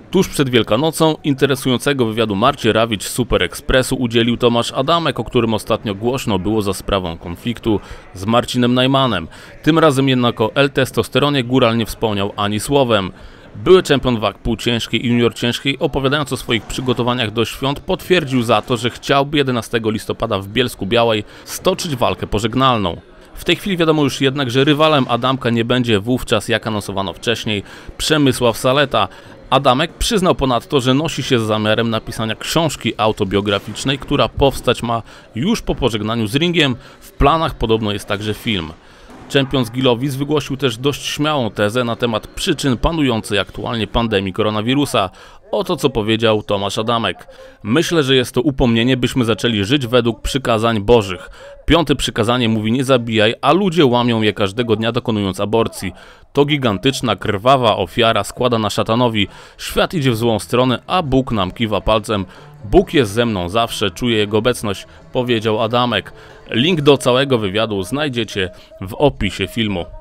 Tuż przed Wielkanocą interesującego wywiadu Marcie Rawicz z Super Expressu udzielił Tomasz Adamek, o którym ostatnio głośno było za sprawą konfliktu z Marcinem Najmanem. Tym razem jednak o L-testosteronie góral nie wspomniał ani słowem. Były czempion wag półciężkiej i junior ciężkiej, opowiadając o swoich przygotowaniach do świąt, potwierdził za to, że chciałby 11 listopada w Bielsku-Białej stoczyć walkę pożegnalną. W tej chwili wiadomo już jednak, że rywalem Adamka nie będzie wówczas, jak anonsowano wcześniej, Przemysław Saleta. Adamek przyznał ponadto, że nosi się z zamiarem napisania książki autobiograficznej, która powstać ma już po pożegnaniu z ringiem. W planach podobno jest także film. Czempion z Gilowic wygłosił też dość śmiałą tezę na temat przyczyn panującej aktualnie pandemii koronawirusa. Oto co powiedział Tomasz Adamek. Myślę, że jest to upomnienie, byśmy zaczęli żyć według przykazań bożych. 5. przykazanie mówi: nie zabijaj, a ludzie łamią je każdego dnia, dokonując aborcji. To gigantyczna, krwawa ofiara składana szatanowi. Świat idzie w złą stronę, a Bóg nam kiwa palcem. Bóg jest ze mną zawsze, czuję Jego obecność, powiedział Adamek. Link do całego wywiadu znajdziecie w opisie filmu.